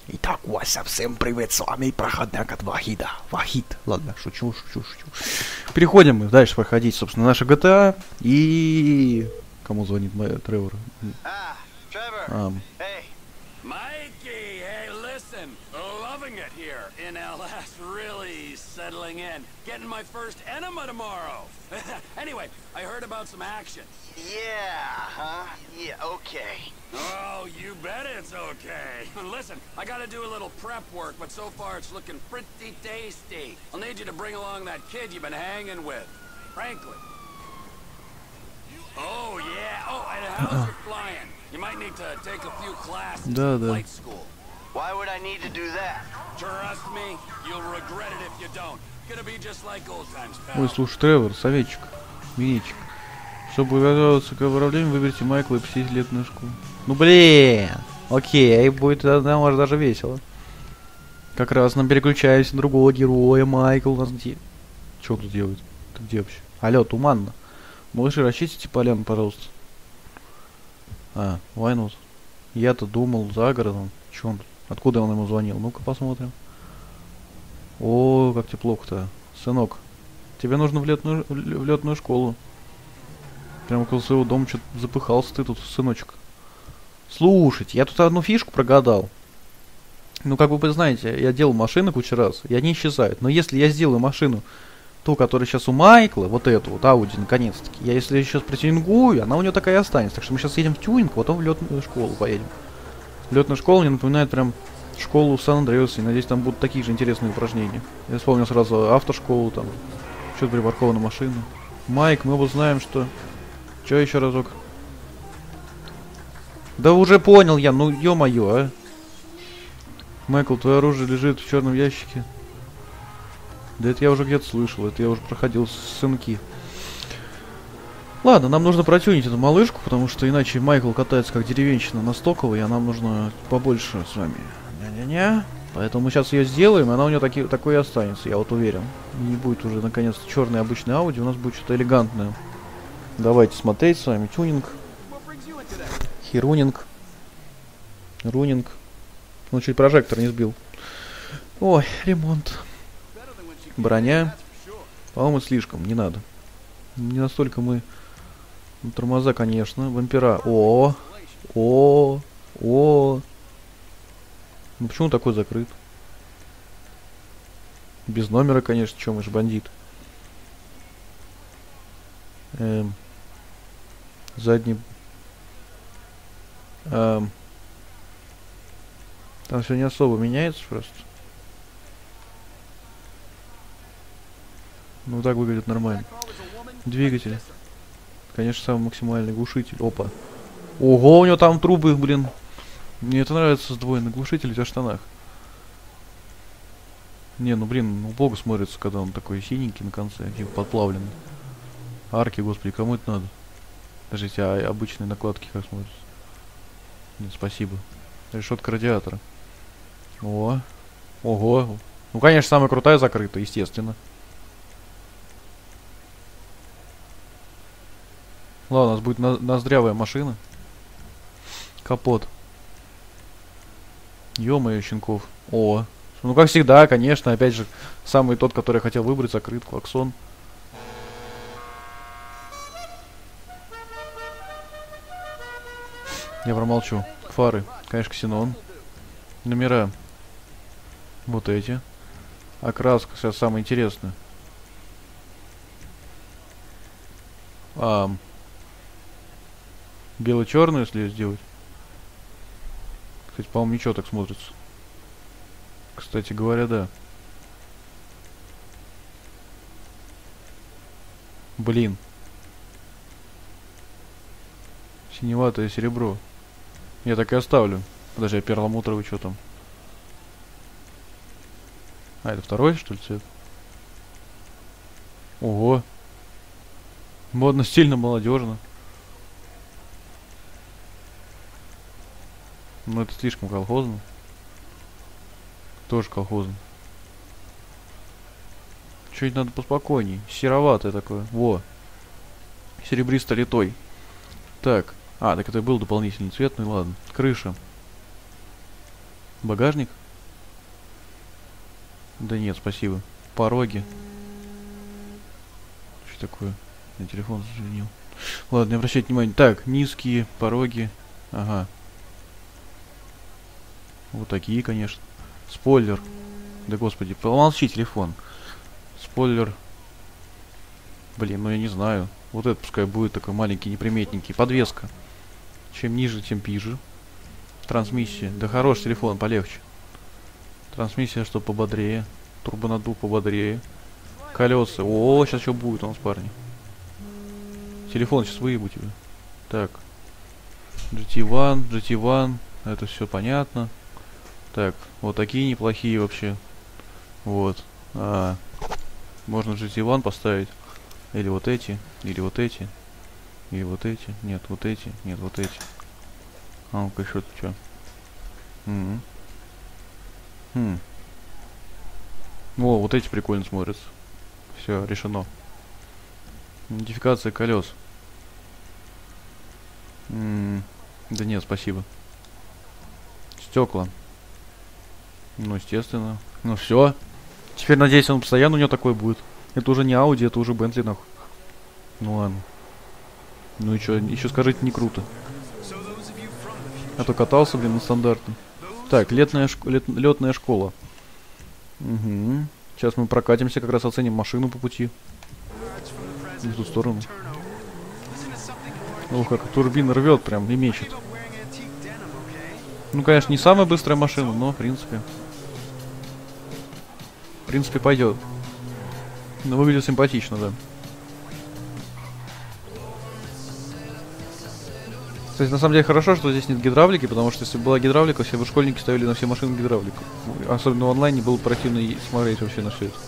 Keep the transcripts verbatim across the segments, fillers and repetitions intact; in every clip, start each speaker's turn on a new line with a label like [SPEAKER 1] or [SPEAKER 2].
[SPEAKER 1] Итак, Вася, всем привет, с вами проходняк от Вахида. Вахид. Ладно, шучу, шучу, шучу. Переходим мы дальше проходить, собственно, наша джи ти эй. И... Кому звонит моя Тревор?
[SPEAKER 2] Ah, Trevor.
[SPEAKER 1] Um,
[SPEAKER 2] Hey. Mikey, hey, listen. Loving it here in L S. Really settling in. Getting my first enema tomorrow. Anyway, I heard about some action. Yeah, huh? Yeah, okay. Oh, you bet it's okay. Listen, I gotta do a little prep work, but so far it's looking pretty tasty. I'll need you to bring along that kid you've been hanging with. Franklin. Oh, yeah. Oh, and how's your flying? You might need to take a few classes
[SPEAKER 1] Да,
[SPEAKER 2] in
[SPEAKER 1] да.
[SPEAKER 2] flight school. Why would I need to do that? Trust me, you'll regret it if you don't. Gonna be just like old times, pal.
[SPEAKER 1] Ой, слушай, Тревор, советчик, миничек. Чтобы готовиться к управлению, выберите Майкла и посетите летную школу. Ну блин! Окей, будет тогда, может, даже весело. Как раз нам переключаемся на другого героя. Майкл у нас где? Что он тут делает? Ты где вообще? Алло, туманно. Малыши, расчистите поляну, пожалуйста. А, Вайнус. Я-то думал за городом. Че он? Откуда он ему звонил? Ну-ка посмотрим. О, как тебе плохо-то. Сынок, тебе нужно в летную, в летную школу. Прямо около своего дома что-то запыхался ты тут, сыночек. Слушайте, я тут одну фишку прогадал. Ну, как вы знаете, я делал машины кучу раз, и они исчезают. Но если я сделаю машину, ту, которая сейчас у Майкла, вот эту вот, Ауди, наконец-таки, я если сейчас протюнингую, она у него такая и останется. Так что мы сейчас едем в тюнинг, потом в летную школу поедем. Летная школа мне напоминает прям школу в Сан-Андреасе. Надеюсь, там будут такие же интересные упражнения. Я вспомнил сразу автошколу, там, что-то припаркована машина. Майк, мы оба знаем, что... Че еще разок? Да уже понял я, ну ё-моё, а. Майкл, твое оружие лежит в черном ящике. Да это я уже где-то слышал, это я уже проходил с сынки. Ладно, нам нужно протюнить эту малышку, потому что иначе Майкл катается как деревенщина на стоковой, а нам нужно побольше с вами. Ня-ня-ня. Поэтому мы сейчас ее сделаем, и она у нее таки, такой и останется, я вот уверен. Не будет уже наконец-то черный обычный Ауди, у нас будет что-то элегантное. Давайте смотреть с вами. Тюнинг. Херунинг. Рунинг. Ну, чуть прожектор не сбил. Ой, ремонт. Броня. По-моему, слишком, не надо. Не настолько мы... Ну, тормоза, конечно. Бампера. О, о, о. Ну, почему такой закрыт? Без номера, конечно, чё, мы же бандит. Эм. Задний... Эм. Там все не особо меняется просто. Ну так выглядит нормально. Двигатель. Конечно, самый максимальный глушитель. Опа. Ого, у него там трубы, блин. Мне это нравится, сдвоенный глушитель в штанах. Не, ну блин, ну богу смотрится, когда он такой синенький на конце, типа подплавленный. Арки, господи, кому это надо? Подождите, а обычные накладки как смотрятся? Нет, спасибо. Решетка радиатора. О, ого. Ну, конечно, самая крутая закрыта, естественно. Ладно, у нас будет на ноздрявая машина. Капот. Ё-моё, щенков. О. Ну, как всегда, конечно, опять же, самый тот, который я хотел выбрать, закрыт, клаксон. Я промолчу. Фары. Конечно, ксенон. Номера. Вот эти. Окраска сейчас самое интересное. А, бело-черную, если ее сделать. Кстати, по-моему, ничего так смотрится. Кстати говоря, да. Блин. Синеватое серебро. Я так и оставлю. Подожди, а перламутровый что там? А, это второй, что ли, цвет? Ого. Модно, стильно, молодежно. Ну, это слишком колхозно. Тоже колхозно. Чуть надо поспокойней. Сероватое такое. Во. Серебристо-литой. Так. А, так это был дополнительный цвет. Ну и ладно. Крыша. Багажник? Да нет, спасибо. Пороги. Что такое? Я телефон зазвонил. Ладно, не обращайте внимания. Так, низкие пороги. Ага. Вот такие, конечно. Спойлер. Да господи, помолчи телефон. Спойлер. Блин, ну я не знаю. Вот это пускай будет такой маленький, неприметненький. Подвеска. Чем ниже, тем пиже. Трансмиссия. Да хорош телефон, полегче. Трансмиссия, что пободрее. Турбонаддув пободрее. Колеса. О, сейчас что будет у нас, парни. Телефон сейчас выебу тебе. Так. джи ти один, джи ти один. Это все понятно. Так, вот такие неплохие вообще. Вот. А, можно джи ти один поставить. Или вот эти, или вот эти. Или вот эти. Нет, вот эти. Нет, вот эти. А ну-ка еще что? Хм. Хм. О, вот эти прикольно смотрятся. Все, решено. Модификация колес. М-м, да нет, спасибо. Стекла. Ну, естественно. Ну все. Теперь, надеюсь, он постоянно у него такой будет. Это уже не Audi, это уже Bentley, нахуй. Ну ладно. Ну и что, еще скажите, не круто. А то катался, блин, на стандартный. Так, летная, шк... Лет... летная школа. Угу. Сейчас мы прокатимся, как раз оценим машину по пути. В ту сторону. Ох, как турбина рвет прям и мечет. Ну, конечно, не самая быстрая машина, но, в принципе... В принципе, пойдет. Но выглядит симпатично, да. Кстати, на самом деле хорошо, что здесь нет гидравлики, потому что если бы была гидравлика, все бы школьники ставили на все машины гидравлику. Особенно в онлайне было противно смотреть вообще на все это.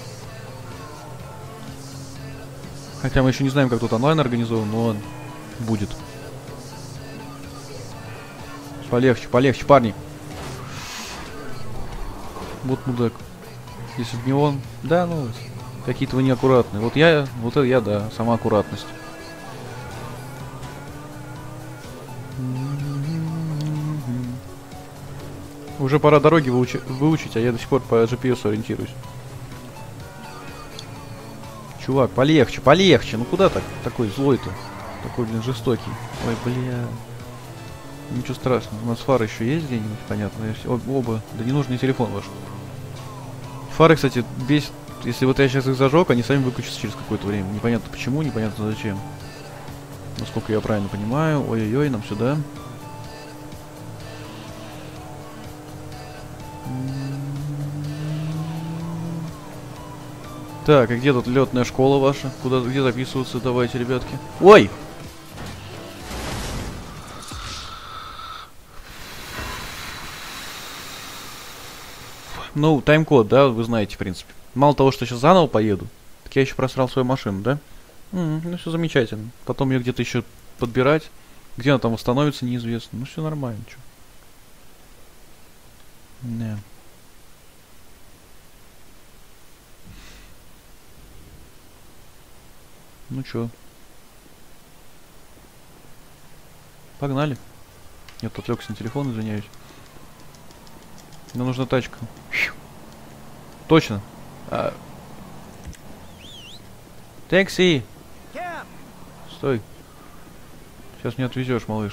[SPEAKER 1] Хотя мы еще не знаем, как тут онлайн организован, но он будет. Полегче, полегче, парни. Вот мудак. Если бы не он... Да, ну, какие-то вы неаккуратные. Вот я, вот это я, да, сама аккуратность. Уже пора дороги выучи выучить, а я до сих пор по джи пи эс ориентируюсь. Чувак, полегче, полегче. Ну куда так? Такой злой-то. Такой, блин, жестокий. Ой, бля. Ничего страшного. У нас фары еще есть где-нибудь, понятно. Об оба. Да не нужен телефон ваш. Фары, кстати, бесит. Если вот я сейчас их зажег, они сами выключатся через какое-то время. Непонятно почему, непонятно зачем. Насколько я правильно понимаю. Ой-ой-ой, нам сюда. Так, а где тут летная школа ваша? Куда, где записываться? Давайте, ребятки. Ой! Ну, тайм-код, да, вы знаете, в принципе. Мало того, что сейчас заново поеду, так я еще просрал свою машину, да? М-м, ну, все замечательно. Потом ее где-то еще подбирать. Где она там восстановится, неизвестно. Ну, все нормально, что. Не. Ну чё? Погнали. Я тут отвлекся на телефон, извиняюсь. Мне нужна тачка. Точно. А... Такси! Стой. Сейчас меня отвезешь, малыш.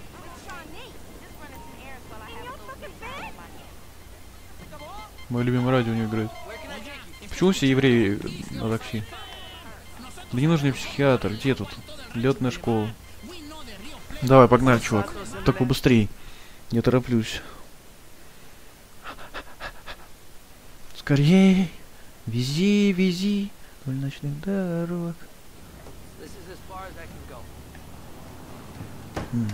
[SPEAKER 1] Мой любимый радио не играет. Почему все евреи на такси? Мне нужен психиатр. Где тут? Летная школа. Давай, погнали, чувак. Так побыстрей. Не тороплюсь. Скорей. Вези, вези. Вдоль ночных дорог. М.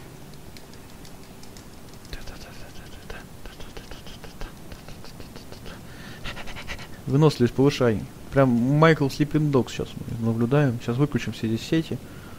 [SPEAKER 1] Выносливость повышай. Прям Майкл Слиппинг Дог сейчас мы наблюдаем. Сейчас выключим все здесь сети.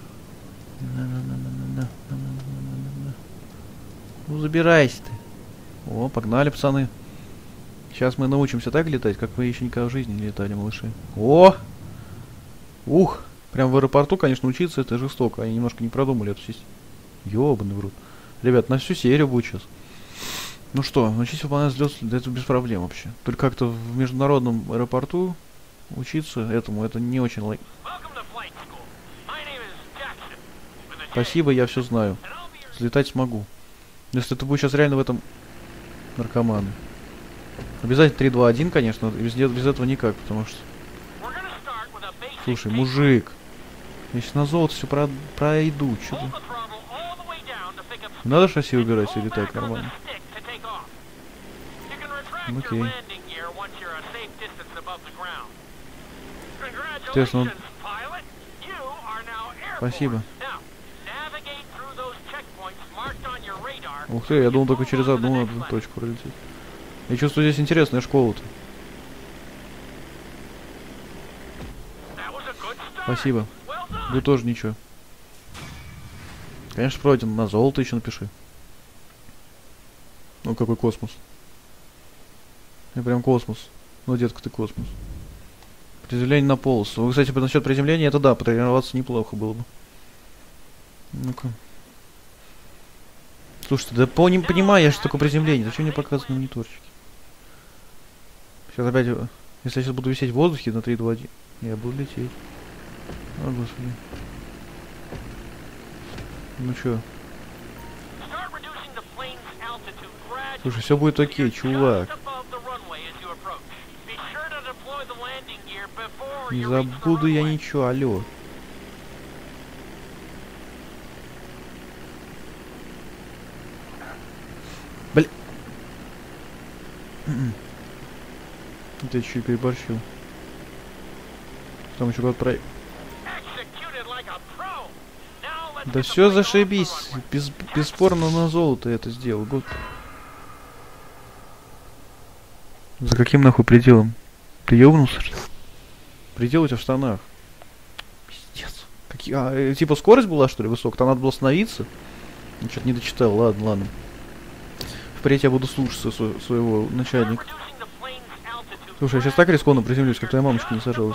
[SPEAKER 1] Ну забирайся ты. О, погнали, пацаны. Сейчас мы научимся так летать, как вы еще никогда в жизни не летали, малыши. О! Ух! Прям в аэропорту, конечно, учиться это жестоко. Они немножко не продумали эту систему. Ёбаный в рот. Ребят, на всю серию будет сейчас. Ну что, научись выполнять взлет, да это без проблем вообще. Только как-то в международном аэропорту учиться этому, это не очень логично. Спасибо, я все знаю. Взлетать смогу. Если ты будешь сейчас реально в этом наркоман. Обязательно три, два, один, конечно, без, без этого никак, потому что... Слушай, мужик, я сейчас на золото все про пройду, что ты... Надо шасси убирать и летать нормально. Окей. Интересно, он... Спасибо. Ух ты, я думал только через одну надо точку пролететь. Я чувствую, здесь интересная школа-то. Спасибо. Вы тоже ничего. Конечно, пройден. На золото еще напиши. Ну, какой космос. Я прям космос. Ну, детка, ты космос. Приземление на полосу. Вы, кстати, насчет приземления, это да, потренироваться неплохо было бы. Ну-ка. Слушайте, да по не понимаю, я же только приземление. Зачем мне показывать на мониторчике? Сейчас опять... Если я сейчас буду висеть в воздухе на три, два, один, я буду лететь. О, господи. Ну чё? Слушай, все будет окей, чувак. Не забуду я ничего, алло. Блин. Это я чуть переборщил. Там еще куда-то про... Да все зашибись. Без, бесспорно на золото это сделал. Год. За каким нахуй пределом? Ты ёбнулся, что ли? Предел у тебя в штанах. Пиздец. Какие... А, э, типа скорость была, что ли, высокая? Там надо было остановиться? Я что-то не дочитал. Ладно, ладно. Впредь я буду слушаться сво своего начальника. Слушай, я сейчас так рискованно приземлюсь, как твоя мамочка не сажалась.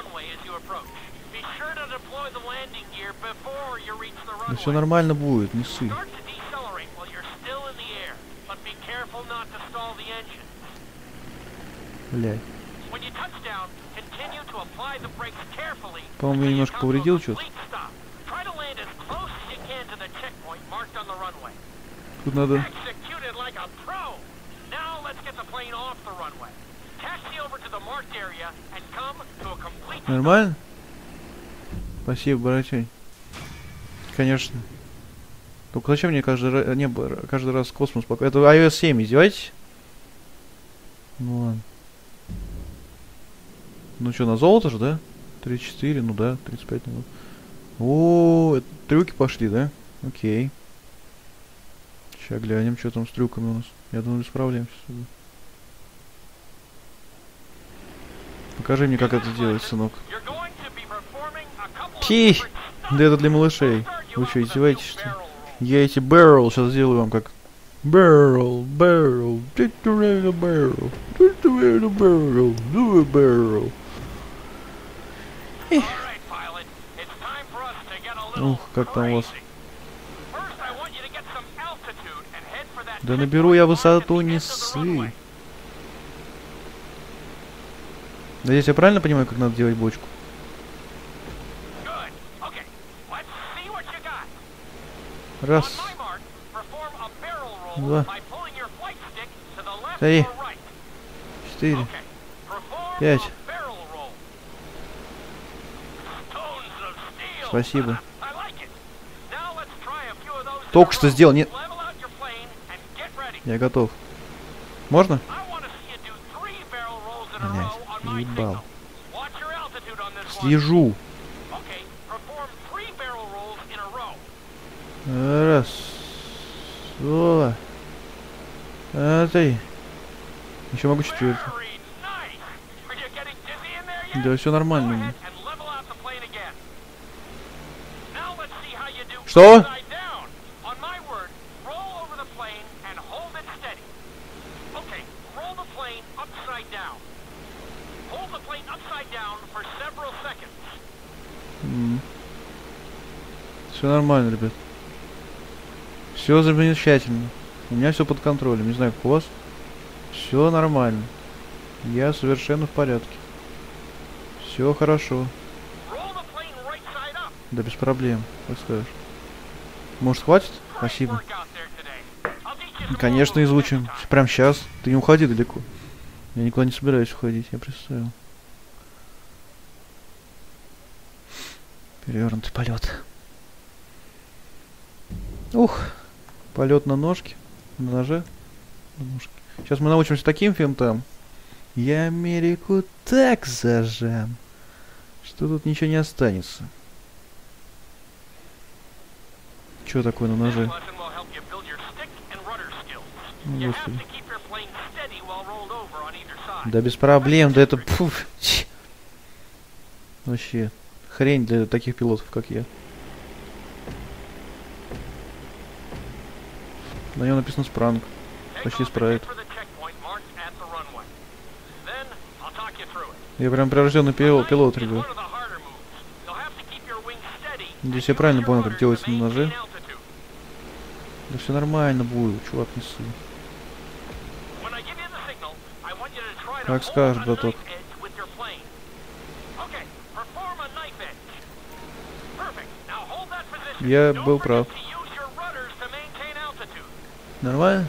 [SPEAKER 1] Да все нормально будет, не ссы. Блядь. По-моему, я немножко повредил что-то. Тут надо... Нормально? Спасибо, братья. Конечно. Только зачем мне каждый раз, не, каждый раз космос пока? Это ай о эс семь, издеваетесь? Ну ладно. Ну что, на золото же, да? тридцать четыре, ну да, тридцать пять минут. О, это трюки пошли, да? Окей. Сейчас глянем, что там с трюками у нас. Я думаю, справляемся. Покажи мне, как это делать, сынок. Пи! Да это для малышей. Вы что, издеваетесь, что ли? Я эти barrel сейчас сделаю вам как... Barrel, barrel, barrel, barrel, barrel, do a barrel. Ух, как там у вас? Да наберу я высоту, не ссы. Надеюсь, я правильно понимаю, как надо делать бочку? Раз. Два. Три. Четыре. Пять. Спасибо. Только что сделал, нет. Я готов. Можно? Блять, ебал. Слежу. Раз. Два. Три. Еще могу четвертый. Да, все нормально. Что? Mm. Все нормально, ребят. Все замечательно. У меня все под контролем. Не знаю, как у вас. Все нормально. Я совершенно в порядке. Все хорошо. Да без проблем, как скажешь. Может, хватит? Спасибо. Конечно, изучим. Прям сейчас. Ты не уходи далеко. Я никуда не собираюсь уходить, я представил. Перевернутый полет. Ух. Полет на ножке. На ноже. На ножке. Сейчас мы научимся таким финтам. Я Америку так зажам, что тут ничего не останется. Что такое на ноже? Ну, господи. Да без проблем, да это... Пуф. Вообще, хрень для таких пилотов, как я. На нем написано спранг. Почти спрайт. Я прям прирожденный пилот, пилот, ребят. Здесь я правильно понял, как делается на ноже. Да все нормально будет, чувак, не ссы. Как скажешь, браток. Я был прав. Нормально?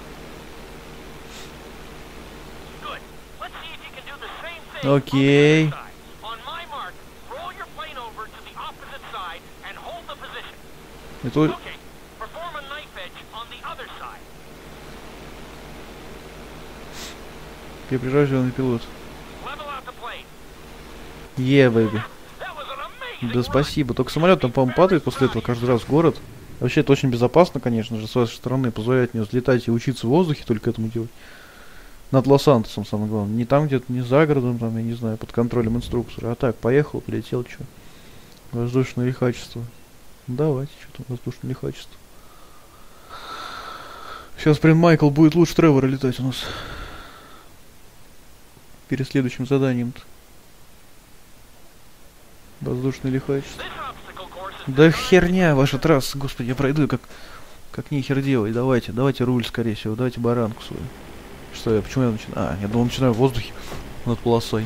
[SPEAKER 1] Окей. Это... Я прирожденный пилот. Е, бэйби. Да спасибо. Только самолет там, по-моему, падает после этого каждый раз в город. Вообще, это очень безопасно, конечно же, с вашей стороны позволять мне взлетать и учиться в воздухе, только этому делать. Над Лос-Сантосом, самое главное. Не там где-то, не за городом, там, я не знаю, под контролем инструктора. А так, поехал, полетел, что? Воздушное лихачество. Давайте, что там воздушное лихачество. Сейчас прям Майкл будет лучше Тревора летать у нас. Перед следующим заданием-то. Воздушное лихачество. Да херня ваша трасса, господи, я пройду как, как нихер делай. Давайте, давайте руль, скорее всего, давайте баранку свою. Что я, почему я начинаю? А, я думал, начинаю в воздухе над полосой.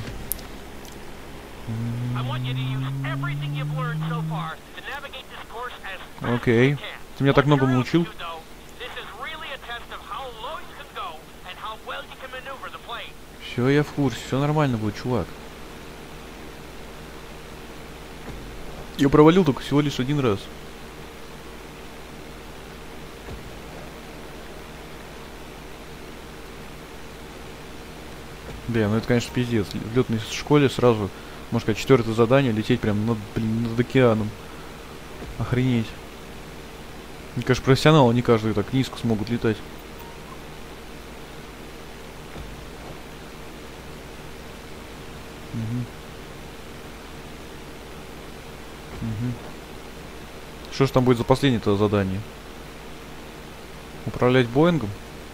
[SPEAKER 1] Окей. Ты меня так много научил. Все, я в курсе, все нормально будет, чувак. Я провалил только всего лишь один раз. Бля, ну это, конечно, пиздец. В летной школе сразу, можно сказать, четвертое задание, лететь прям над, блин, над океаном. Охренеть. Мне кажется, профессионалы не каждый так низко смогут летать. Угу. Угу. Что ж там будет за последнее-то задание? Управлять Боингом?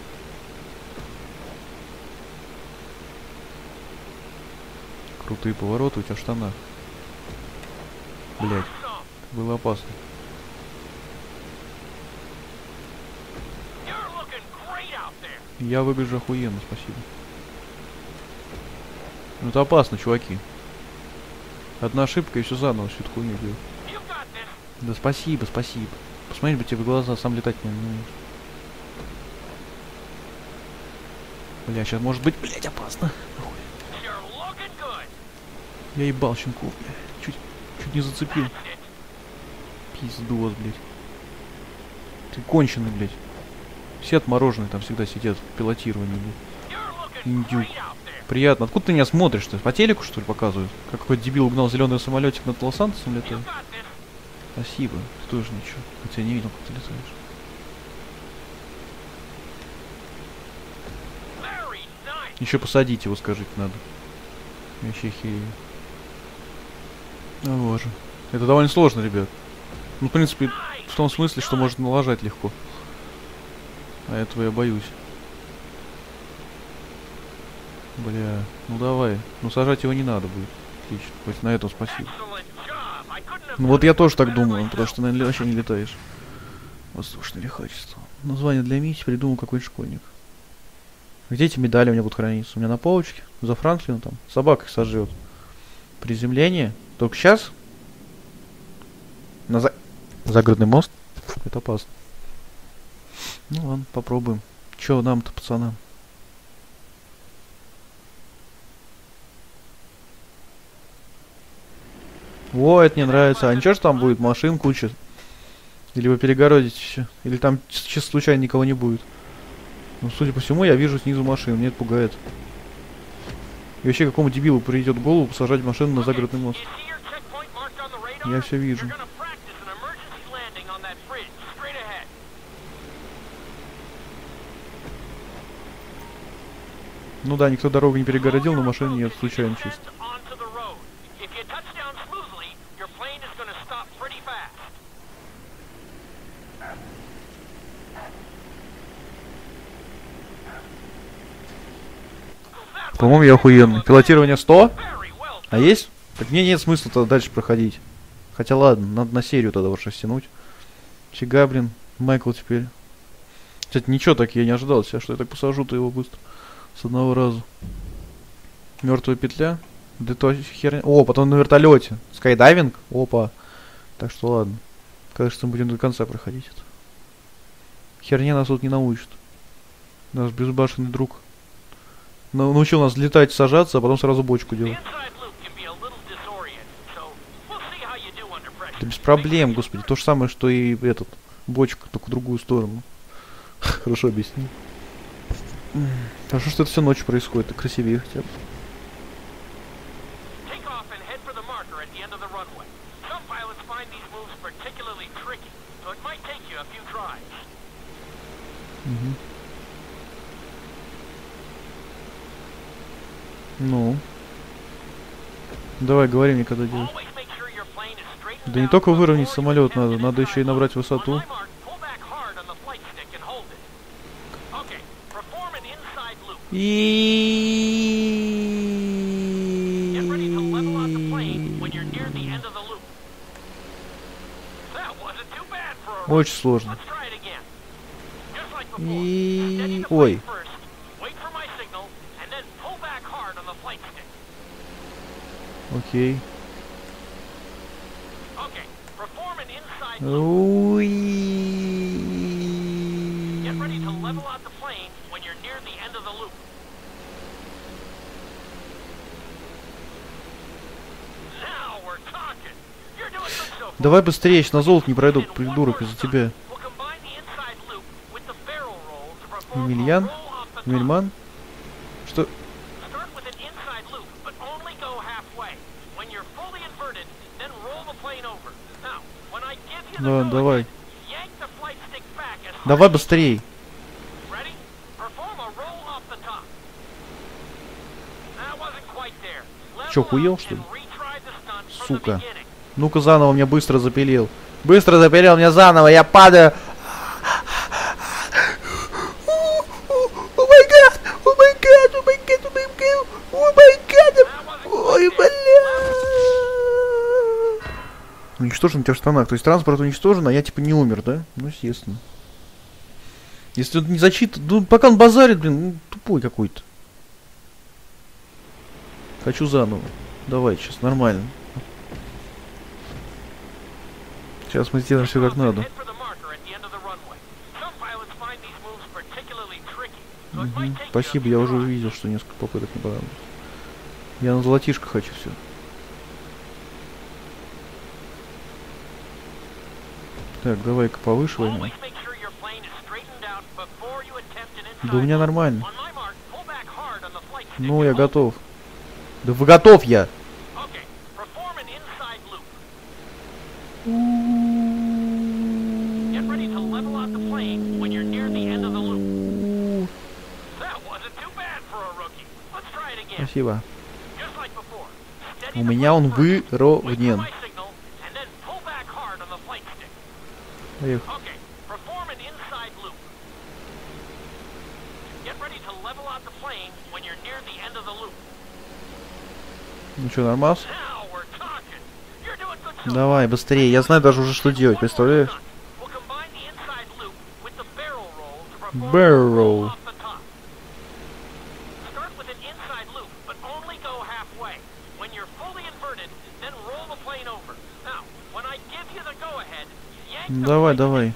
[SPEAKER 1] Крутые повороты у тебя в штанах. Блять, было опасно. Я выгляжу охуенно, спасибо. Ну это опасно, чуваки. Одна ошибка и все заново, всю эту хуйню делать. Да спасибо, спасибо. Посмотри бы тебе в глаза, сам летать не умеешь. Бля, сейчас может быть, блять, опасно. Я ебал щенку, бля. Чуть, чуть не зацепил. Пиздос, блядь. Ты конченый, блядь. Все отмороженные там всегда сидят в пилотировании, блядь. Индюк. Приятно. Откуда ты меня смотришь-то? По телеку, что ли, показывают? Как какой-то дебил угнал зеленый самолетик над Лос-Сантосом летает? Спасибо. Ты тоже ничего. Хотя я не видел, как ты летаешь. Еще посадить его, скажите, надо. Вообще херень. О боже. Это довольно сложно, ребят. Ну, в принципе, в том смысле, что можно налажать легко. А этого я боюсь. Бля, ну давай. Ну сажать его не надо будет. Отлично. Хоть на этом спасибо. Ну вот я тоже так думаю, потому что ты, наверное, вообще не летаешь. Воздушное лихачество. Название для миссии придумал какой-нибудь школьник. Где эти медали у меня будут храниться? У меня на полочке. За Франклина там. Собака их сожрет. Приземление. Только сейчас? На за... загородный мост? Это опасно. Ну ладно, попробуем. Че нам-то, пацанам? О, это мне нравится. А ничего, что там будет машин куча? Или вы перегородите все? Или там чисто случайно никого не будет? Ну, судя по всему, я вижу снизу машину. Меня это пугает. И вообще, какому дебилу придет в голову посажать машину на загородный мост? Я все вижу. Ну да, никто дорогу не перегородил, но машины нет, случайно чисто. По-моему, я охуенный. Пилотирование сто? А есть? Так мне нет смысла тогда дальше проходить. Хотя ладно, надо на серию тогда уж растянуть. Фига, блин, Майкл теперь. Кстати, ничего так я не ожидал себя, что я так посажу-то его быстро. С одного раза. Мертвая петля. Да то херня. О, потом на вертолете. Скайдайвинг. Опа. Так что ладно. Кажется, мы будем до конца проходить это. Херня нас тут не научит. Наш безбашенный друг. Научил нас летать, сажаться, а потом сразу бочку делать. Это без проблем, господи. То же самое, что и этот. Бочка, только в другую сторону. Хорошо объяснил. Хорошо, что это все ночью происходит, так красивее хотя бы. Угу. Ну. Давай, говори мне, когда делать. Да не только выровнять самолет надо, надо еще и набрать высоту. И очень сложно. И ой. Окей. Уи. Давай быстрее, я на золото не пройду, придурок, из-за тебя. Емельян? Емельман? Что? Да, давай. Давай быстрей. Че, хуел, что ли? Сука. Ну-ка заново меня быстро запилил. Быстро запилил меня заново, я падаю. Уничтожен у тебя в штанах. То есть транспорт уничтожен, а я типа не умер, да? Ну, естественно. Если он не зачитан... Ну, пока он базарит, блин, ну, тупой какой-то. Хочу заново. Давай, сейчас, нормально. Сейчас мы сделаем все как надо. Угу. Спасибо, я уже увидел, что несколько попыток не понравилось. Я на золотишко хочу все. Так, давай-ка повыше возьмем. Да у меня нормально. Ну, я готов. Да вы готов я! Спасибо. У меня он выровнен. Поехали. Ну что, нормас? Давай, быстрее. Я знаю даже уже, что делать, представляешь? Barrel. Давай, давай.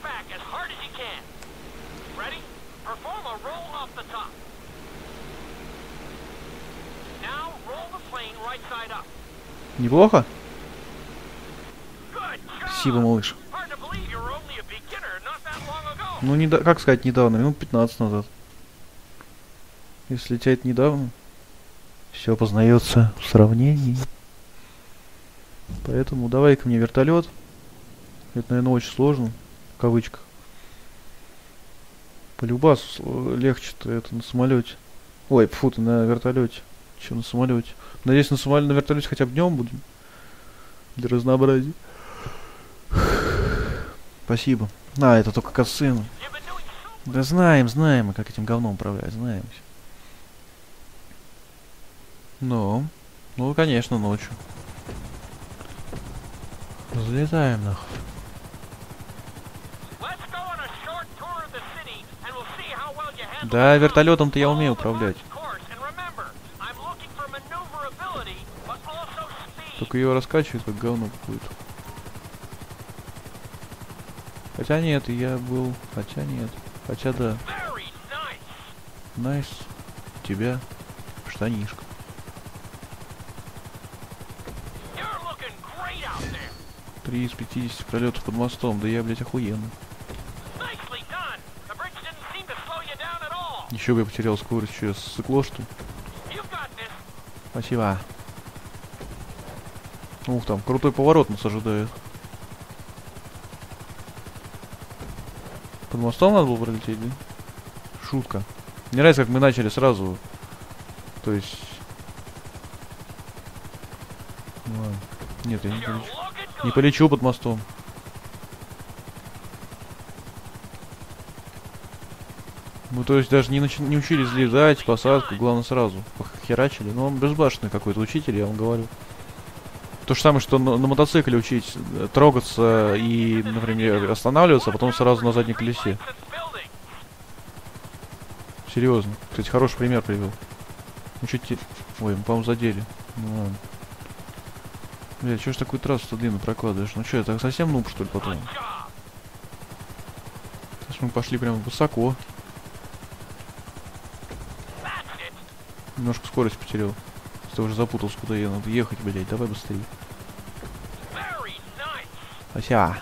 [SPEAKER 1] Неплохо? Спасибо, малыш. Ну, не до... как сказать недавно? Минут пятнадцать назад. Если лететь недавно, все познается в сравнении. Поэтому давай-ка мне вертолет. Это, наверное, очень сложно. В кавычках. Полюбас легче-то это на самолете. Ой, фу, ты на вертолете. Че на самолете? Надеюсь, на самолете, на вертолете хотя бы днем будем. Для разнообразия. Спасибо. А, это только касцена. Да знаем, знаем, как этим говном управлять, знаем. Ну, ну, конечно, ночью. Взлетаем, нахуй. Да, вертолетом-то я умею управлять. Только его раскачивает как говно какое-то. Хотя нет, я был... Хотя нет. Хотя да. Найс. У тебя штанишка. Три из пятидесяти пролетов под мостом. Да я, блядь, охуенно. Еще бы я потерял скорость. Что, сыкло, что ли? Спасибо. Ух, там крутой поворот нас ожидает. Под мостом надо было пролететь, да? Шутка. Мне нравится, как мы начали сразу. То есть... Ну, ладно. Нет, я не полечу. Не полечу под мостом. Мы, то есть, даже не, нач... не учились взлетать, посадку, главное сразу. Похерачили. Ну, он безбашенный какой-то учитель, я вам говорю. То же самое, что на, на мотоцикле учить трогаться и, например, останавливаться, а потом сразу на заднем колесе. Серьезно. Кстати, хороший пример привел. Ну, чуть те... Ой, мы, по-моему, задели. Ну, ладно. Бля, чё ж такую трассу-то длинно прокладываешь? Ну что, это совсем нуб, что ли, потом? Сейчас мы пошли прям высоко. Немножко скорость потерял. Ты уже запутался, куда я надо ехать, блядь. Давай быстрее. Ася.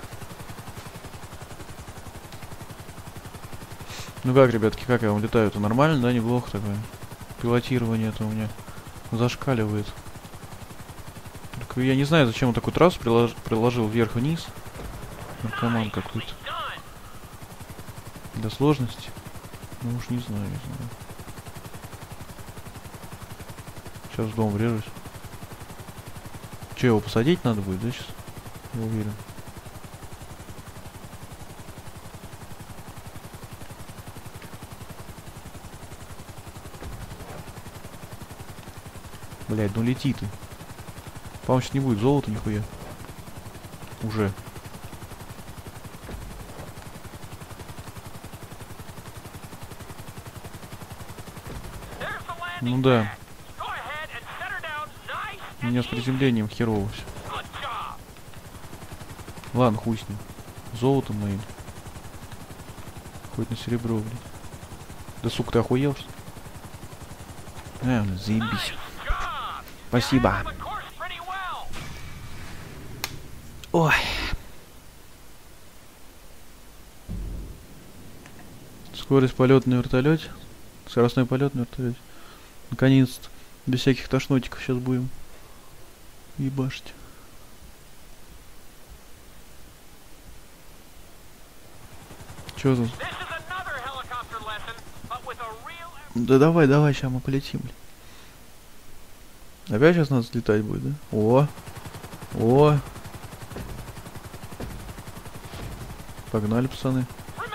[SPEAKER 1] Ну как, ребятки, как я вам летаю-то? Нормально, да? Неплохо такое. Пилотирование-то у меня зашкаливает. Только я не знаю, зачем он такую трассу прилож... приложил вверх-вниз. Наркоман какой-то. Для сложности? Ну уж не знаю, не знаю. Сейчас в дом врежусь. Че, его посадить надо будет, да, сейчас? Я уверен. Блядь, ну лети ты. По-моему, сейчас не будет золота нихуя. Уже. Ну да. У меня с приземлением херово все. Ладно, хуй с ним. Золотом моим. Хоть на серебро, блин. Да сука, ты охуел, что ли? А, ну заебись. Спасибо. Ой. Скорость полета на вертолете. Скоростной полет на вертолете. Наконец-то. Без всяких тошнотиков сейчас будем ебашить. Чё тут? Да давай, давай, сейчас мы полетим. Опять сейчас надо взлетать будет, да? О! О! Погнали, пацаны.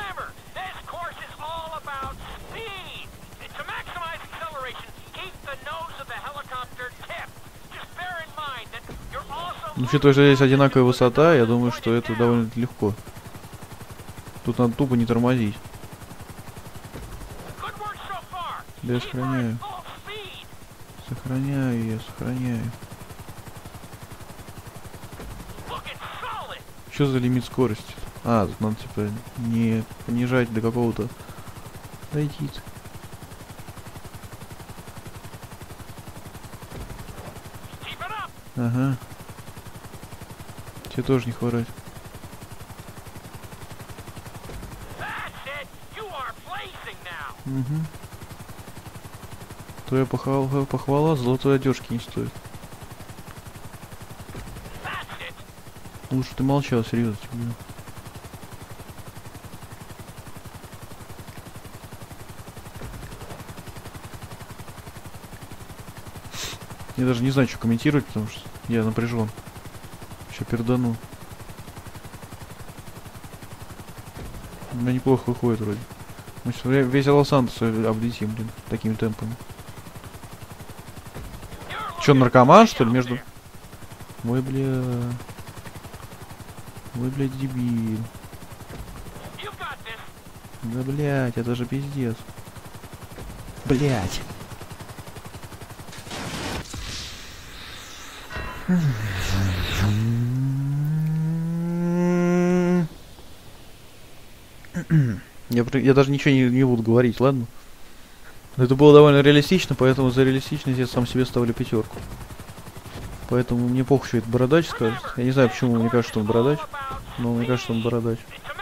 [SPEAKER 1] Ну, учитывая, что здесь одинаковая высота, я думаю, что это довольно легко. Тут надо тупо не тормозить. Да я сохраняю. Сохраняю я, сохраняю. Что за лимит скорости? А, тут надо типа не понижать до какого-то. Дойти. Ага. Тебе тоже не хворать. Угу. Твоя похвала, похвала золотой одежки не стоит. Лучше ты молчал, серьезно тебе. Я даже не знаю, что комментировать, потому что я напряжен. Еще пердану. У меня неплохо выходит вроде. Мы сейчас весь Лос-Сантос облетим, блин, такими темпами. Че, наркоман, что ли, между... Ой, бля... Ой, блядь, дебил. Да, блядь, это же пиздец. Блядь. Я, я даже ничего не, не буду говорить, ладно? Но это было довольно реалистично, поэтому за реалистичность я сам себе ставлю пятерку. Поэтому мне похуй, что это бородач скажет. Я не знаю, почему мне кажется, что он бородач, но мне кажется, что он бородач.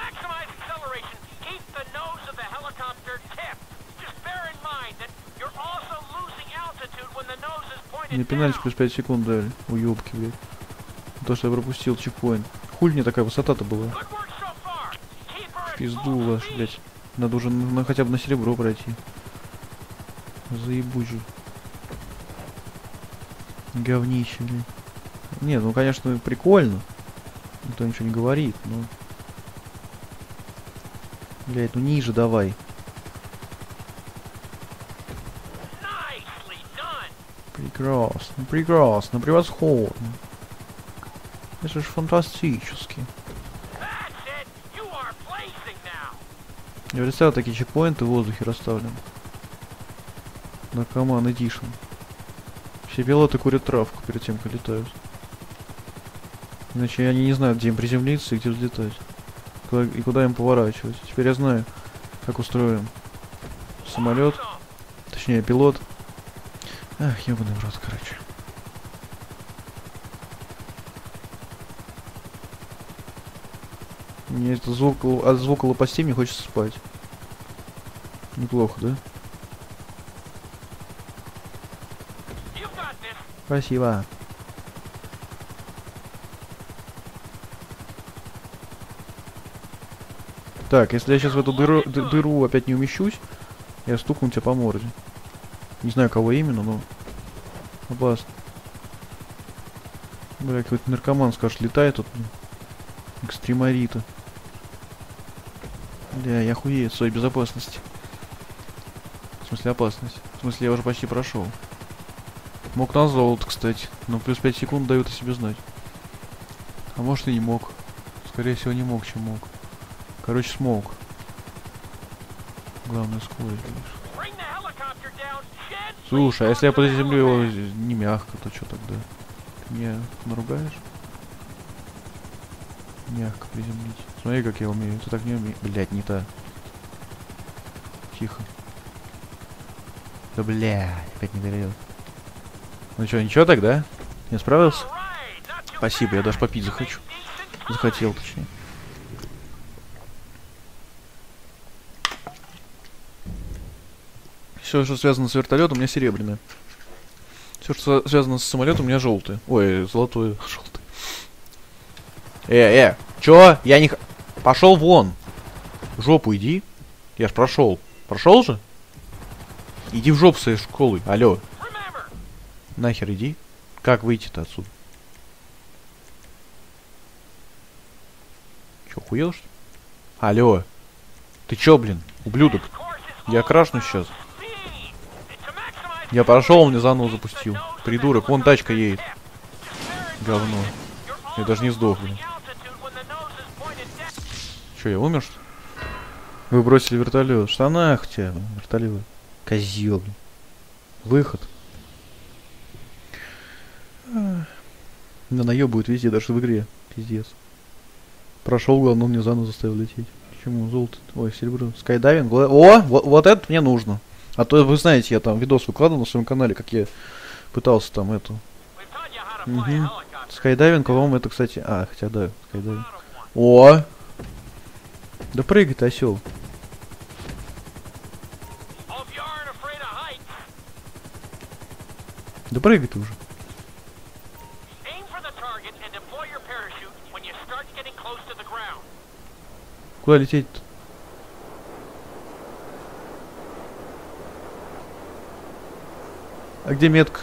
[SPEAKER 1] Мне пенальти плюс пять секунд дали. Уёбки, блядь. То, что я пропустил чекпоинт. Хуль мне такая высота-то была. Пизду ваш, блядь. Надо уже на, на, хотя бы на серебро пройти. Заебуть же. Говнище, блядь. Нет, ну конечно прикольно. Никто ничего не говорит, но... Блядь, ну ниже давай. Прекрасно, прекрасно, превосходно. Это же фантастически. Я представил, такие чекпоинты в воздухе расставлены. Наркоман эдишн. Все пилоты курят травку перед тем, как летают. Иначе они не знают, где им приземлиться и где взлетать. Куда, и куда им поворачивать. Теперь я знаю, как устроен самолет. Точнее, пилот. Ах, ебаный в рот, короче. Мне это звук, от звука лопастей мне хочется спать. Неплохо, да? Спасибо. Так, если я сейчас в эту дыру, ды, дыру опять не умещусь, я стукну тебя по морде. Не знаю, кого именно, но... Опасно. Бля, какой-то наркоман, скажет, летает тут. Экстремарита. Бля, я охуею от своей безопасности. В смысле опасность. В смысле, я уже почти прошел. Мог на золото, кстати. Но плюс пять секунд дают о себе знать. А может и не мог. Скорее всего, не мог, чем мог. Короче, смог. Главное, скорость, видишь. Слушай, а если я приземлю его не мягко, то что тогда? Ты меня наругаешь? Мягко приземлить. Смотри, как я умею. Ты так не умеешь. Блять, не та. Тихо. Да блядь, опять не дает. Ну что, ничего тогда? Я справился? Спасибо, я даже попить захочу. Захотел, точнее. Все, что связано с вертолетом, у меня серебряное. Все, что связано с самолетом, у меня желтое. Ой, золотое, желтое. Э, э, чё? Я не... Пошел вон. В жопу иди. Я ж прошел. Прошел же? Иди в жопу своей школы. Алло. Нахер иди. Как выйти-то отсюда? Чё, охуел, что ли? Алло. Ты чё, блин? Ублюдок. Я крашну сейчас. Я прошел, он мне заново запустил. Придурок, вон тачка едет. Говно. Я даже не сдох, блин. Че, я умер, что ли? Вы бросили вертолет. Что нахуй тебя, вертолет? Козёл. Выход. Да наебывают везде, даже в игре. Пиздец. Прошел, главное, он мне заново заставил лететь. Почему? Золото. Ой, серебро. Скайдайвинг. О! Вот, вот это мне нужно. А то вы знаете, я там видос выкладывал на своем канале, как я пытался там эту. Угу. Скайдайвинг, по-моему, это, кстати. А, хотя да, скайдайвинг. О! Да прыгай ты, осел. Да прыгай ты уже. Куда лететь-то? А где метка?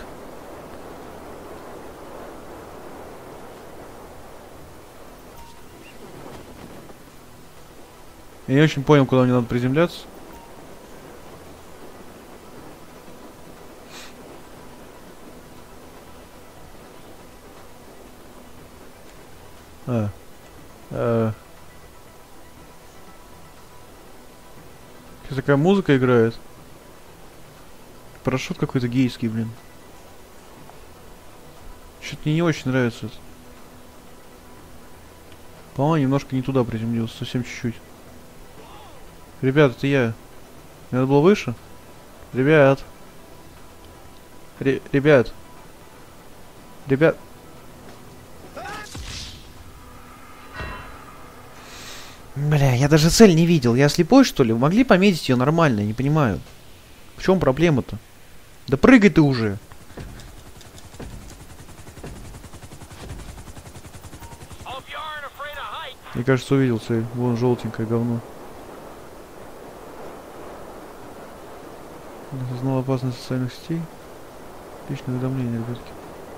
[SPEAKER 1] Я не очень понял, куда мне надо приземляться. А. А. Сейчас такая музыка играет. Парашют какой-то гейский, блин. Что-то мне не очень нравится это. По-моему, немножко не туда приземлился, совсем чуть-чуть. Ребят, это я. Мне надо было выше? Ребят. Ре ребят. Ребят. Бля, я даже цель не видел. Я слепой, что ли? Вы могли пометить ее нормально? Я не понимаю. В чем проблема-то? Да прыгай ты уже. Мне кажется, увидел цель. Вон желтенькое говно. Осознал опасность социальных сетей. Личное уведомление, ребятки.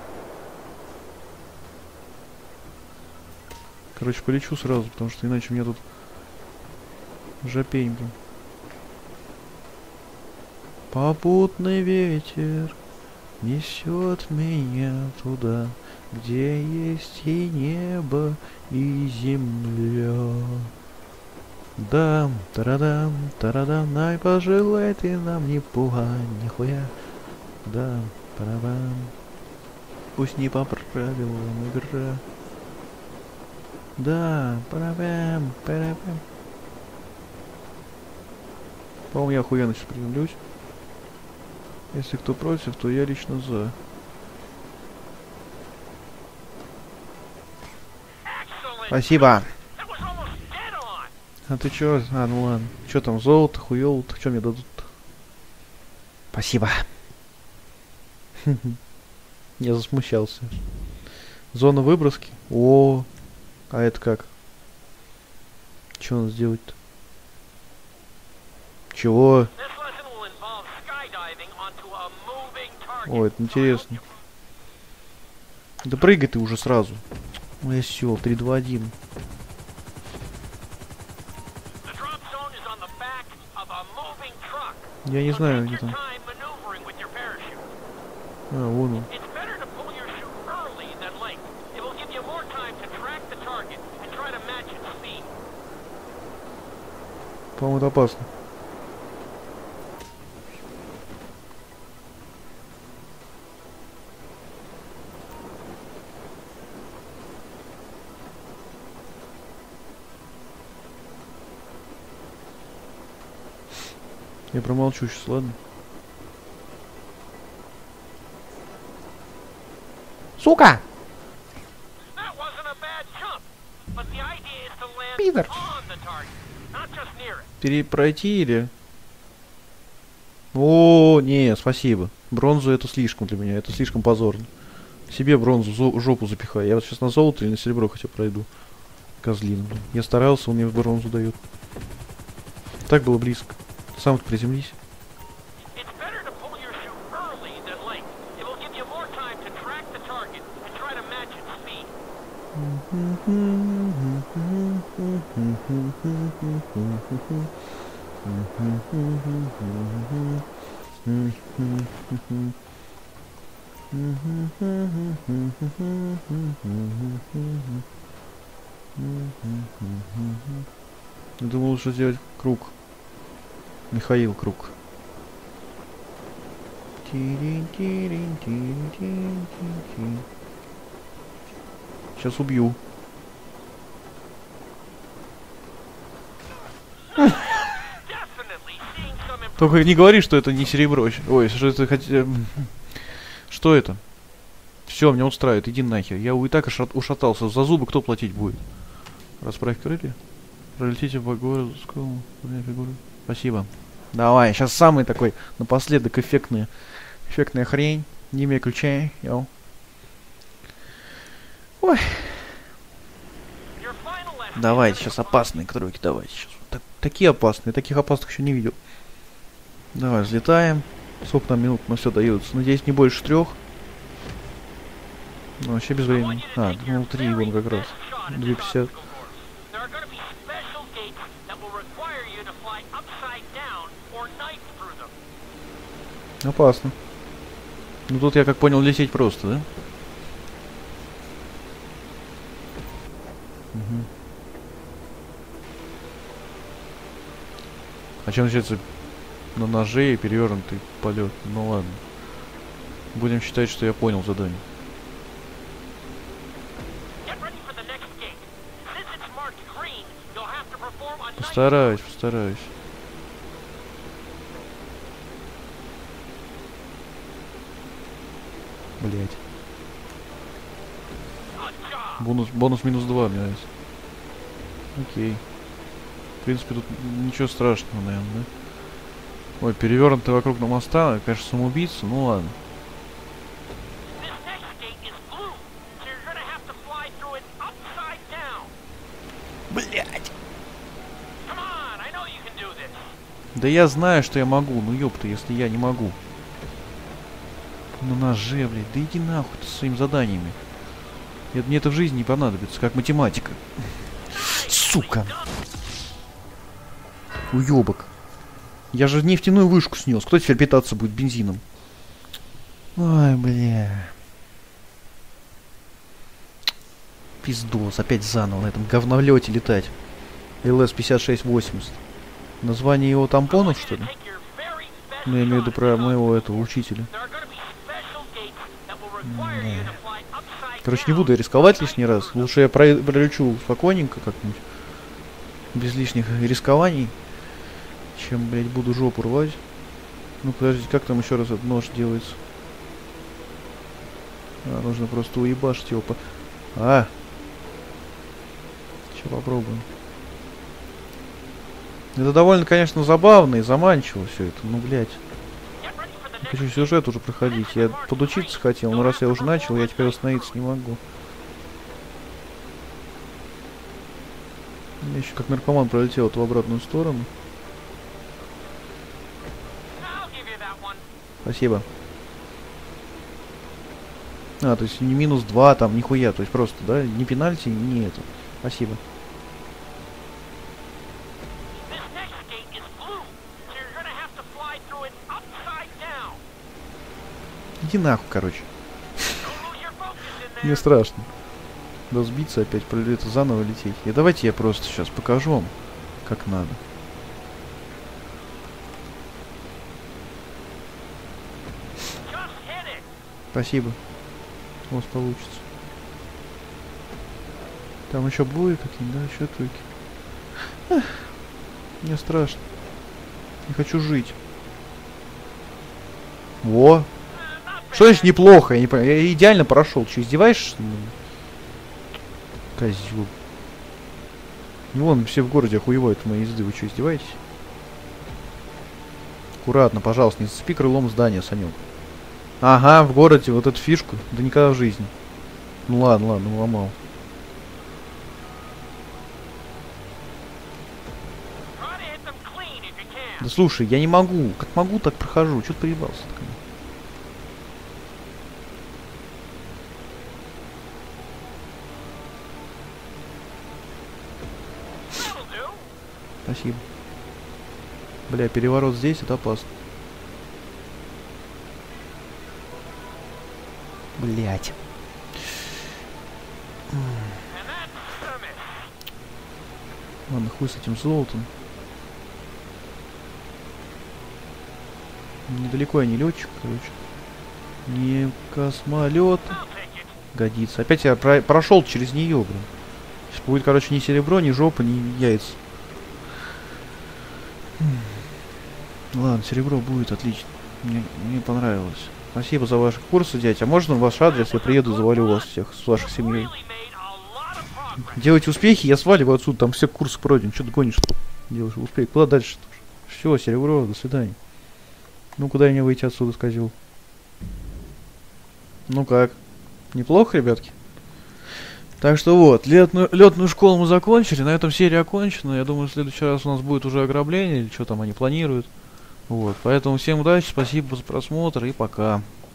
[SPEAKER 1] Короче, полечу сразу, потому что иначе мне тут жопень, блин. Попутный ветер несет меня туда, где есть и небо, и земля. Дам, тарадам, тарадам, най пожелай ты нам не пуга, нихуя. Дам, парабам. Пусть не по правилам игра. Да, парабам, парабам. По-моему, я охуенно сейчас приземлюсь. Если кто против, то я лично за. Спасибо. А ты чё? А, ну ладно. Чё там, золото, хуёлото? Чё мне дадут-то? Спасибо. Я засмущался. Зона выброски? О, а это как? Чё надо сделать-то? Чего? О, это интересно. Да прыгай ты уже сразу. Ну я сел, три, два, один. Я не знаю, где там. А, вон он. По-моему, это опасно. Я промолчу сейчас, ладно? Сука! Пидор! Перепройти или... О, не, спасибо. Бронзу это слишком для меня, это слишком позорно. Себе бронзу жопу запихай. Я вот сейчас на золото или на серебро хотя пройду. Козлина, блин. Я старался, он мне бронзу дает. Так было близко. Сам приземлись. Я думал, лучше сделать круг. Михаил Круг. Сейчас убью. Только не говори, что это не серебро. Ой, что это хотя... Что это? Все, меня устраивает, иди нахер. Я и так ушатался. За зубы кто платить будет? Расправь крылья. Пролетите по городу. Спасибо. Давай, сейчас самый такой напоследок эффектный, эффектная хрень. Не имею ключей. Йоу. Ой. Давайте, сейчас опасные тройки, давайте. Сейчас. Так, такие опасные, таких опасных еще не видел. Давай, взлетаем. Сколько нам минут? Ну все дается. Надеюсь, не больше трех. Ну, вообще без времени. А, думал, три вон как раз. две пятьдесят. Опасно. Ну тут я как понял, лететь просто, да? Угу. А чем начинается на ноже и перевернутый полет? Ну ладно. Будем считать, что я понял задание. Постараюсь, постараюсь. Блять. Бонус, бонус минус два, мне нравится. Окей. В принципе, тут ничего страшного, наверное, да? Ой, перевернутый вокруг на моста, конечно, самоубийца, ну ладно. Блять. Да я знаю, что я могу, ну ёпта, если я не могу. На ноже, блядь, да иди нахуй ты со своими заданиями. Это, мне это в жизни не понадобится, как математика. Сука. Уёбок. Я же нефтяную вышку снес. Кто теперь питаться будет бензином? Ой, бля. Пиздос. Опять заново на этом говновлете летать. эл эс пятьдесят шесть восемьдесят. Название его тампонов, что ли? Ну, я имею в виду про моего этого учителя. Не. Короче, не буду я рисковать лишний раз. Лучше я про пролечу спокойненько как-нибудь. Без лишних рискований. Чем, блядь, буду жопу рвать. Ну, подождите, как там еще раз этот нож делается? А, нужно просто уебашить его по... А! Сейчас попробуем. Это довольно, конечно, забавно и заманчиво все это. Ну, блядь. Я хочу сюжет уже проходить. Я подучиться хотел, но раз я уже начал, я теперь остановиться не могу. Я еще как наркоман пролетел в обратную сторону. Спасибо. А, то есть не минус два, там, нихуя. То есть просто, да, не пенальти, не это. Спасибо. Иди нахуй, короче. Мне страшно. Да сбиться опять, это заново лететь. И давайте я просто сейчас покажу вам, как надо. Спасибо. У вас получится. Там еще будет какие-нибудь, да, еще трюки. Эх, мне страшно. Не хочу жить. Во! Что значит неплохо? Я не понимаю. Я идеально прошел. Че, издеваешься? Козел. Вон, все в городе охуевают в моей езды. Вы что, издеваетесь? Аккуратно, пожалуйста, не зацепи крылом здания, Санек. Ага, в городе вот эту фишку. Да никогда в жизни. Ну ладно, ладно, ломал. Да слушай, я не могу. Как могу, так прохожу. Чё ты приебался? Спасибо. Бля, переворот здесь, это опасно. Блять. Ладно, хуй с этим золотом. Недалеко я не летчик, короче. Не космолет. Годится. Опять я про прошел через нее, блин. Сейчас будет, короче, ни серебро, ни жопа, ни яйца. Ладно, серебро будет, отлично. Мне, мне понравилось. Спасибо за ваши курсы, дядя. А можно ваш адрес? Я приеду, завалю вас всех с вашей семьей. Делайте успехи, я сваливаю отсюда. Там все курсы пройдены. Что ты гонишь? Делаешь успех. Куда дальше? Все, серебро, до свидания. Ну, куда мне выйти отсюда, сказал? Ну как? Неплохо, ребятки? Так что вот, летную, летную школу мы закончили. На этом серия окончена. Я думаю, в следующий раз у нас будет уже ограбление. Или что там они планируют. Вот, поэтому всем удачи, спасибо за просмотр и пока.